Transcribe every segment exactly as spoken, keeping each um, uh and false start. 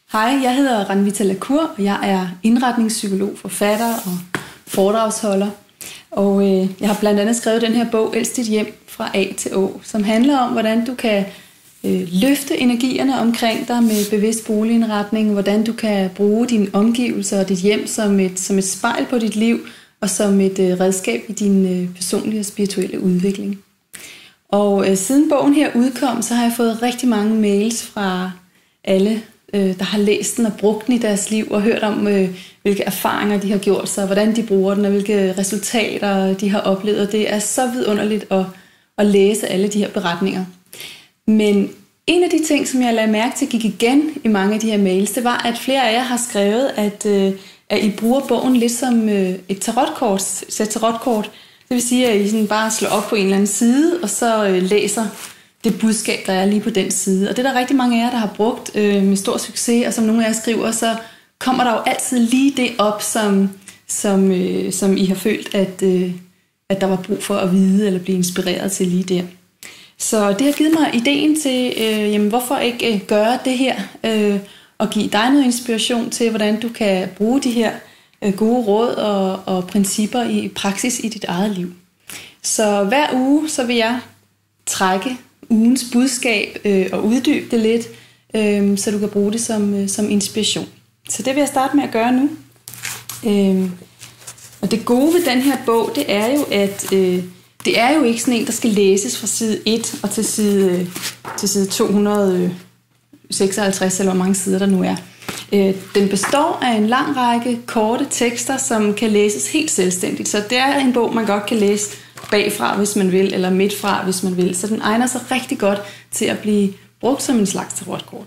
Hej, jeg hedder Ranvita Lacour, og jeg er indretningspsykolog, forfatter og foredragsholder. Og øh, jeg har blandt andet skrevet den her bog, Elsk dit hjem fra A til Å, som handler om, hvordan du kan øh, løfte energierne omkring dig med bevidst boligindretning, hvordan du kan bruge dine omgivelser og dit hjem som et, som et spejl på dit liv, og som et øh, redskab i din øh, personlige og spirituelle udvikling. Og øh, siden bogen her udkom, så har jeg fået rigtig mange mails fra alle, øh, der har læst den og brugt den i deres liv, og hørt om, øh, hvilke erfaringer de har gjort sig, hvordan de bruger den, og hvilke resultater de har oplevet. Det er så vidunderligt at, at læse alle de her beretninger. Men en af de ting, som jeg lagde mærke til, gik igen i mange af de her mails, det var, at flere af jer har skrevet, at, øh, at I bruger bogen lidt som øh, et tarotkort, sæt tarotkort. Det vil sige, at I sådan bare slår op på en eller anden side, og så øh, læser det budskab, der er lige på den side. Og det er der rigtig mange af jer, der har brugt øh, med stor succes, og som nogle af jer skriver, så kommer der jo altid lige det op, som, som, øh, som I har følt, at, øh, at der var brug for at vide, eller blive inspireret til lige der. Så det har givet mig ideen til, øh, jamen, hvorfor ikke øh, gøre det her, øh, og give dig noget inspiration til, hvordan du kan bruge de her øh, gode råd og, og principper i praksis i dit eget liv. Så hver uge, så vil jeg trække ugens budskab øh, og uddybe det lidt, øh, så du kan bruge det som, øh, som inspiration. Så det vil jeg starte med at gøre nu. Øh, og det gode ved den her bog, det er jo, at øh, det er jo ikke sådan en, der skal læses fra side et og til side, øh, til side to hundrede seksoghalvtreds, eller hvor mange sider der nu er. Øh, den består af en lang række korte tekster, som kan læses helt selvstændigt. Så det er en bog, man godt kan læse bagfra, hvis man vil, eller midtfra, hvis man vil. Så den egner sig rigtig godt til at blive brugt som en slags tarotkort.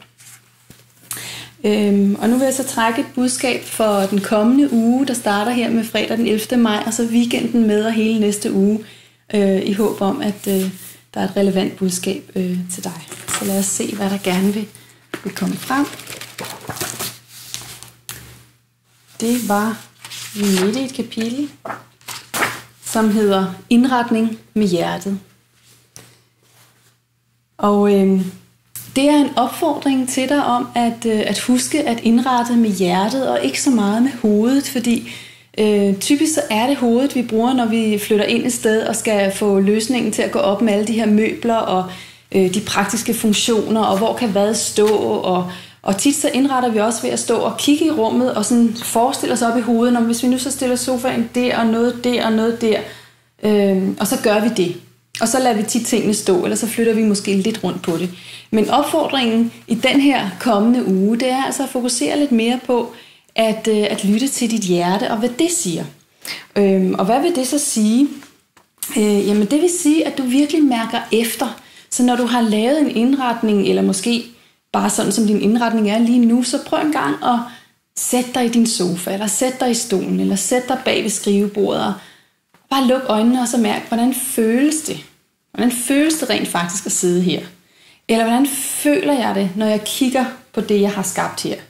Øhm, og nu vil jeg så trække et budskab for den kommende uge, der starter her med fredag den ellevte maj, og så weekenden med og hele næste uge, øh, i håb om, at øh, der er et relevant budskab øh, til dig. Så lad os se, hvad der gerne vil, vil komme frem. Det var midt i et kapitel, som hedder Indretning med hjertet. Og øh, det er en opfordring til dig om at, øh, at huske at indrette med hjertet og ikke så meget med hovedet, fordi øh, typisk så er det hovedet, vi bruger, når vi flytter ind et sted og skal få løsningen til at gå op med alle de her møbler og øh, de praktiske funktioner, og hvor kan hvad stå, og Og tit så indretter vi også ved at stå og kigge i rummet og sådan forestille os op i hovedet, om hvis vi nu så stiller sofaen der og noget der og noget der, øh, og så gør vi det. Og så lader vi tit tingene stå, eller så flytter vi måske lidt rundt på det. Men opfordringen i den her kommende uge, det er altså at fokusere lidt mere på at, øh, at lytte til dit hjerte og hvad det siger. Øh, og hvad vil det så sige? Øh, jamen det vil sige, at du virkelig mærker efter. Så når du har lavet en indretning, eller måske bare sådan som din indretning er lige nu, så prøv en gang at sætte dig i din sofa, eller sætte dig i stolen, eller sætte dig bag ved skrivebordet, og bare luk øjnene og så mærk, hvordan føles det? Hvordan føles det rent faktisk at sidde her? Eller hvordan føler jeg det, når jeg kigger på det, jeg har skabt her?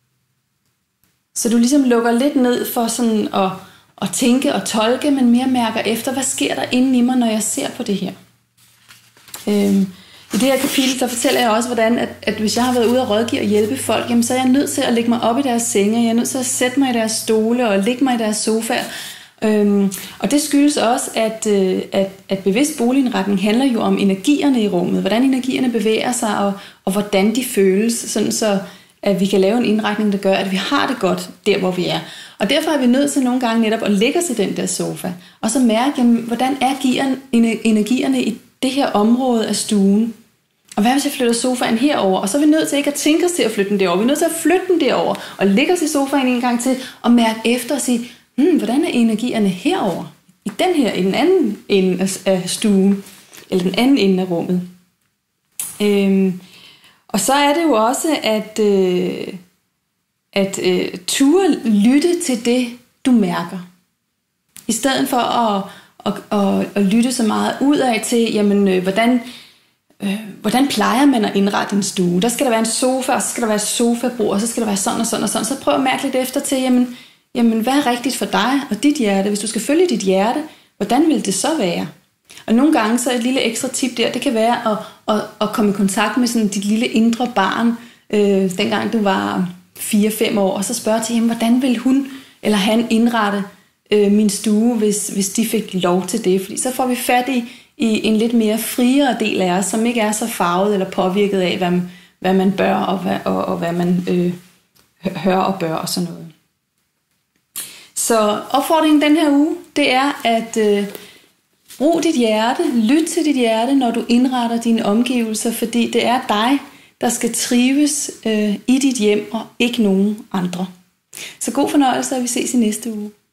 Så du ligesom lukker lidt ned for sådan at, at tænke og tolke, men mere mærker efter, hvad sker der inde i mig, når jeg ser på det her? Øhm, I det her kapitel, der fortæller jeg også, hvordan at, at hvis jeg har været ude og rådgive og hjælpe folk, jamen, så er jeg nødt til at lægge mig op i deres senge, jeg er nødt til at sætte mig i deres stole og lægge mig i deres sofaer. Øhm, og det skyldes også, at, øh, at, at bevidst boligindretning handler jo om energierne i rummet, hvordan energierne bevæger sig, og, og hvordan de føles, sådan så at vi kan lave en indretning, der gør, at vi har det godt der, hvor vi er. Og derfor er vi nødt til nogle gange netop at lægge os i den der sofa, og så mærke, jamen, hvordan er energierne i det her område af stuen. Og hvad hvis jeg flytter sofaen herover? Og så er vi nødt til ikke at tænke os til at flytte den derover. Vi er nødt til at flytte den derover og lægge os i sofaen en gang til og mærke efter og sige, hmm, hvordan er energierne herover? I den her, i den anden ende af stuen, eller den anden ende af rummet. Øhm, og så er det jo også at, øh, at øh, ture lytte til det, du mærker. I stedet for at Og, og, og lytte så meget udad til, jamen, øh, hvordan, øh, hvordan plejer man at indrette en stue? Der skal der være en sofa, og så skal der være et sofabord, og så skal der være sådan og sådan og sådan. Så prøv at mærke lidt efter til, jamen, jamen, hvad er rigtigt for dig og dit hjerte? Hvis du skal følge dit hjerte, hvordan vil det så være? Og nogle gange så et lille ekstra tip der, det kan være at, at, at komme i kontakt med sådan dit lille indre barn, øh, dengang du var fire fem år, og så spørge til, jamen, hvordan vil hun eller han indrette øh, min stue, hvis, hvis de fik lov til det. Fordi så får vi fat i, i en lidt mere friere del af os, som ikke er så farvet eller påvirket af, hvad, hvad man bør, og hvad, og, og hvad man øh, hører og bør og sådan noget. Så opfordringen den her uge, det er at øh, brug dit hjerte, lyt til dit hjerte, når du indretter dine omgivelser, fordi det er dig, der skal trives øh, i dit hjem, og ikke nogen andre. Så god fornøjelse, og vi ses i næste uge.